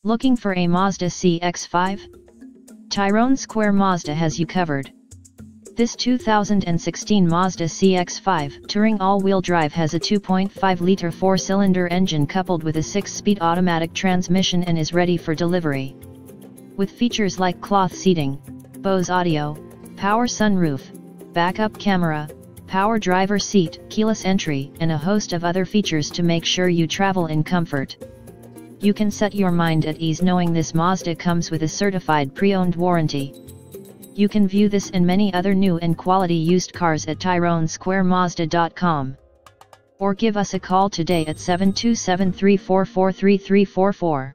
Looking for a Mazda CX-5? Tyrone Square Mazda has you covered. This 2016 Mazda CX-5 Touring all-wheel drive has a 2.5-liter 4-cylinder engine coupled with a 6-speed automatic transmission and is ready for delivery. With features like cloth seating, Bose audio, power sunroof, backup camera, power driver seat, keyless entry, and a host of other features to make sure you travel in comfort. You can set your mind at ease knowing this Mazda comes with a certified pre-owned warranty. You can view this and many other new and quality used cars at TyroneSquareMazda.com. Or give us a call today at 727-344-3344.